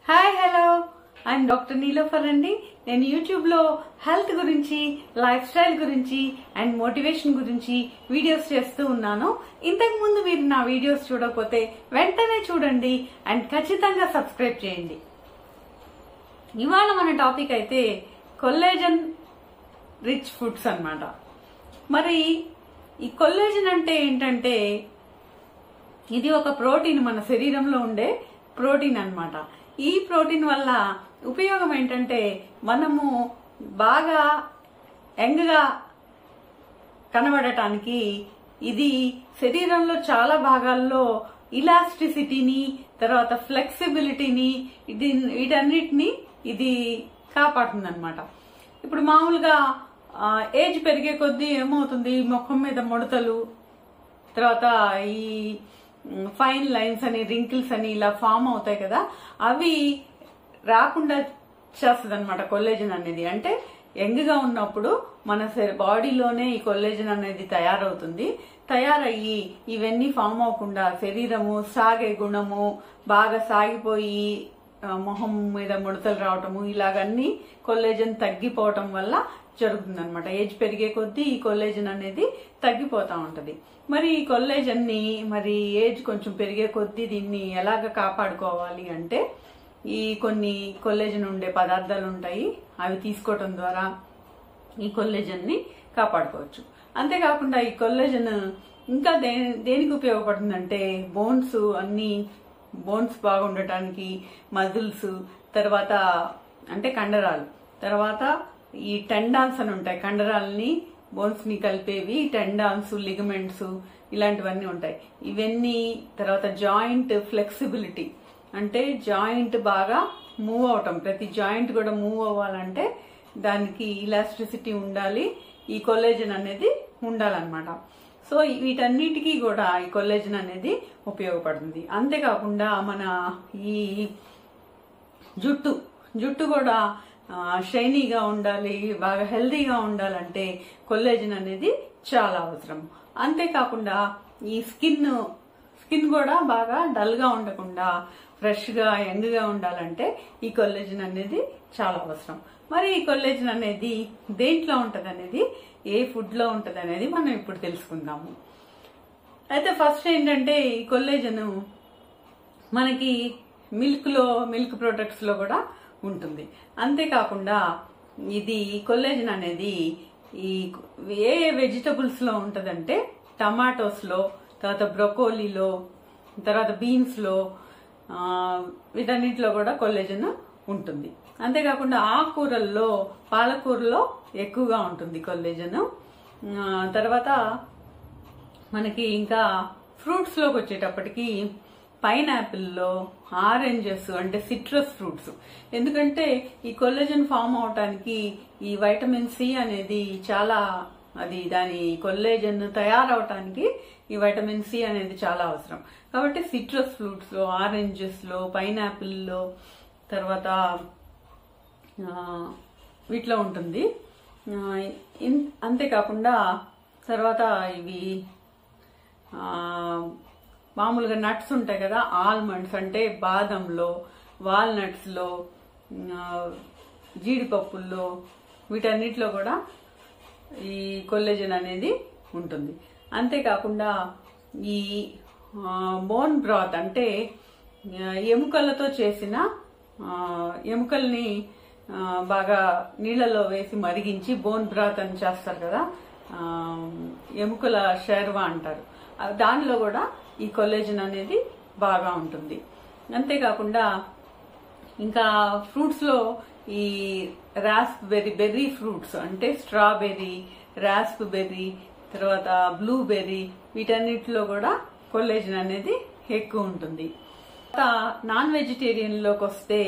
Hi hello I'm doctor Nilofer అండి. నేను యూట్యూబ్లో హెల్త్ గురించి, లైఫ్ స్టైల్ గురించి అండ్ మోటివేషన్ గురించి వీడియోస్ చేస్తూ ఉన్నాను. ఇంతకుముందు మీరు నా వీడియోస్ చూడకపోతే వెంటనే చూడండి అండ్ ఖచ్చితంగా సబ్స్క్రైబ్ చేయండి. ఇవాళ మన టాపిక్ అయితే కొల్లాజన్ రిచ్ ఫుడ్స్ అన్నమాట. మరి ఈ కొల్లాజన్ అంటే ఏంటంటే ఇది ఒక ప్రోటీన్, మన శరీరంలో ఉండే ప్రోటీన్ అన్నమాట. ఈ ప్రోటీన్ వల్ల ఉపయోగం ఏంటంటే మనము బాగా యంగ్గా కనబడటానికి ఇది శరీరంలో చాలా భాగాల్లో ఇలాస్టిసిటీని, తర్వాత ఫ్లెక్సిబిలిటీని, వీటన్నిటిని ఇది కాపాడుతుంది అనమాట. ఇప్పుడు మామూలుగా ఏజ్ పెరిగే కొద్దీ ఏమవుతుంది, ముఖం మీద ముడతలు, తర్వాత ఈ ఫైన్ లైన్స్ అని, రింకిల్స్ అని ఇలా ఫామ్ అవుతాయి కదా, అవి రాకుండా చేస్తుంది అనమాట కొల్లాజన్ అనేది. అంటే యంగ్ గా ఉన్నప్పుడు మన బాడీలోనే ఈ కొల్లాజన్ అనేది తయారవుతుంది. తయారయ్యి ఇవన్నీ ఫామ్ అవ్వకుండా శరీరము సాగే గుణము, బాగా సాగిపోయి మొహం మీద ముడతలు రావటము, ఇలాగన్నీ కొల్లాజన్ తగ్గిపోవటం వల్ల జరుగుతుంది అనమాట. ఏజ్ పెరిగే కొద్దీ ఈ కొల్లాజన్ అనేది తగ్గిపోతా ఉంటది. మరి ఈ కొల్లాజన్ ని మరి ఏజ్ కొంచెం పెరిగే కొద్దీ దీన్ని ఎలాగ కాపాడుకోవాలి అంటే ఈ కొన్ని కొల్లాజన్ ఉండే పదార్థాలు ఉంటాయి, అవి తీసుకోవటం ద్వారా ఈ కొల్లాజన్ ని కాపాడుకోవచ్చు. అంతేకాకుండా ఈ కొల్లాజన్ ఇంకా దేనికి ఉపయోగపడుతుందంటే బోన్స్ బాగుండటానికి, మజిల్స్, తర్వాత అంటే కండరాలు, తర్వాత ఈ టెండాన్స్ అని ఉంటాయి, కండరాలని బోన్స్ ని కలిపేవి టెండాన్స్, లిగమెంట్స్, ఇలాంటివన్నీ ఉంటాయి. ఇవన్నీ తర్వాత జాయింట్ ఫ్లెక్సిబిలిటీ, అంటే జాయింట్ బాగా మూవ్ అవటం, ప్రతి జాయింట్ కూడా మూవ్ అవ్వాలంటే దానికి ఇలాస్టిసిటీ ఉండాలి, ఈ కొల్లాజన్ అనేది ఉండాలన్నమాట. సో వీటన్నిటికీ కూడా ఈ కొల్లాజన్ అనేది ఉపయోగపడుతుంది. అంతేకాకుండా మన ఈ జుట్టు కూడా షైనీగా ఉండాలి, బాగా హెల్దీగా ఉండాలంటే కొల్లాజన్ అనేది చాలా అవసరం. అంతేకాకుండా ఈ స్కిన్ కూడా బాగా డల్ గా ఉండకుండా ఫ్రెష్ గా యంగ్ గా ఉండాలంటే ఈ కొల్లాజన్ అనేది చాలా అవసరం. మరి ఈ కొల్లాజన్ అనేది దేంట్లో ఉంటది అనేది, ఏ ఫుడ్ లో ఉంటది అనేది మనం ఇప్పుడు తెలుసుకుందాము. అయితే ఫస్ట్ ఏంటంటే ఈ కొల్లాజన్ మనకి మిల్క్ ప్రొడక్ట్స్ లో కూడా ఉంటుంది. అంతేకాకుండా ఇది కొల్లాజన్ అనేది ఈ ఏ వెజిటబుల్స్ లో ఉంటదంటే టమాటోస్ లో, తర్వాత బ్రొకోలీలో, తర్వాత బీన్స్ లో, వీటన్నిటిలో కూడా కొల్లాజన్ ఉంటుంది. అంతేకాకుండా ఆకుకూరల్లో, పాలకూరలో ఎక్కువగా ఉంటుంది కొల్లాజన్. తర్వాత మనకి ఇంకా ఫ్రూట్స్ లోకి వచ్చేటప్పటికి పైనాపిల్లో, ఆరెంజెస్ అంటే సిట్రస్ ఫ్రూట్స్, ఎందుకంటే ఈ కొల్లాజన్ ఫామ్ అవటానికి ఈ వైటమిన్ సి అనేది చాలా, దాని కొల్లాజన్ తయారవటానికి ఈ వైటమిన్ సి అనేది చాలా అవసరం. కాబట్టి సిట్రస్ ఫ్రూట్స్ లో, ఆరెంజెస్ లో, పైనాపిల్లో, తర్వాత వీటిలో ఉంటుంది. అంతేకాకుండా తర్వాత ఇవి మామూలుగా నట్స్ ఉంటాయి కదా, ఆల్మండ్స్ అంటే బాదంలో, వాల్నట్స్ లో, జీడిపప్పుల్లో, వీటన్నిటిలో కూడా ఈ కొల్లాజన్ అనేది ఉంటుంది. అంతేకాకుండా ఈ బోన్ బ్రాత్ అంటే ఎముకలతో చేసిన, ఎముకల్ని బాగా నీళ్లలో వేసి మరిగించి బోన్ బ్రాత్ అని చేస్తారు కదా, ఎముకల షెర్వా అంటారు, దానిలో కూడా ఈ కొల్లాజన్ అనేది బాగా ఉంటుంది. అంతేకాకుండా ఇంకా ఫ్రూట్స్ లో ఈ బెర్రీ ఫ్రూట్స్ అంటే స్ట్రాబెర్రీ, రాస్ప్బెర్రీ, తర్వాత బ్లూబెర్రీ, వీటన్నిటిలో కూడా కొల్లాజన్ అనేది ఎక్కువ ఉంటుంది. నాన్ వెజిటేరియన్ లోకి వస్తే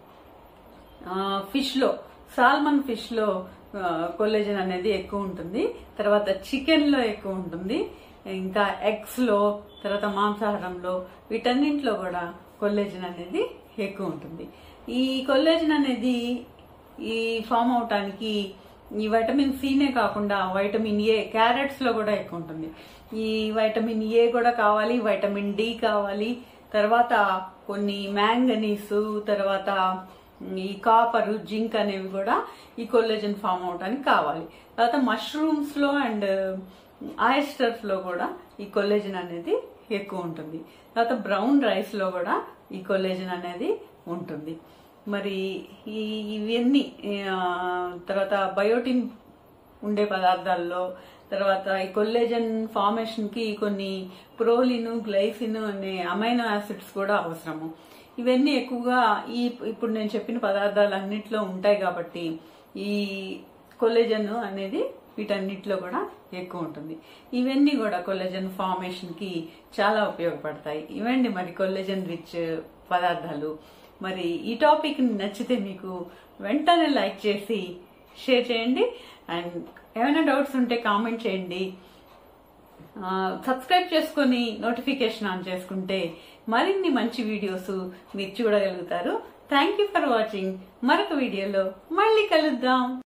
ఫిష్ లో, సాల్మన్ ఫిష్ లో కొల్లాజన్ అనేది ఎక్కువ ఉంటుంది. తర్వాత చికెన్ లో ఎక్కువ ఉంటుంది. ఇంకా ఎగ్స్ లో, తర్వాత మాంసాహారంలో, వీటన్నింటిలో కూడా కొల్లాజన్ అనేది ఎక్కువ ఉంటుంది. ఈ కొల్లాజన్ అనేది ఈ ఫామ్ అవటానికి ఈ వైటమిన్ సినే కాకుండా వైటమిన్ ఏ, క్యారెట్స్ లో కూడా ఎక్కువ ఉంటుంది. ఈ వైటమిన్ ఏ కూడా కావాలి, వైటమిన్ డి కావాలి, తర్వాత కొన్ని మ్యాంగనీస్, తర్వాత ఈ కాపర్, జింక్ అనేవి కూడా ఈ కొల్లాజెన్ ఫామ్ అవడానికి కావాలి. తర్వాత మష్రూమ్స్ లో అండ్ ఆయిస్టర్స్ లో కూడా ఈ కొల్లాజెన్ అనేది ఎక్కువ ఉంటుంది. తర్వాత బ్రౌన్ రైస్ లో కూడా ఈ కొల్లాజెన్ అనేది ఉంటుంది. మరి ఇవన్నీ తర్వాత బయోటిన్ ఉండే పదార్థాల్లో, తర్వాత ఈ కొల్లాజెన్ ఫార్మేషన్ కి కొన్ని ప్రోలిన్, గ్లైసిన్ అనే అమైనో యాసిడ్స్ కూడా అవసరము. ఇవన్నీ ఎక్కువగా ఇప్పుడు నేను చెప్పిన పదార్థాలన్నిట్లో ఉంటాయి కాబట్టి ఈ కొల్లాజెన్ అనేది వీటన్నిటిలో కూడా ఎక్కువ ఉంటుంది. ఇవన్నీ కూడా కొల్లాజెన్ ఫార్మేషన్ కి చాలా ఉపయోగపడతాయి. ఇవండి మరి కొల్లాజెన్ రిచ్ పదార్థాలు. మరి ఈ టాపిక్ నచ్చితే మీకు వెంటనే లైక్ చేసి షేర్ చేయండి. అండ్ ఏమైనా డౌట్స్ ఉంటే కామెంట్ చేయండి. సబ్స్క్రైబ్ చేసుకుని నోటిఫికేషన్ ఆన్ చేసుకుంటే మరిన్ని మంచి వీడియోస్ మీరు చూడగలుగుతారు. Thank you for watching. మరొక వీడియోలో మళ్ళీ కలుద్దాం.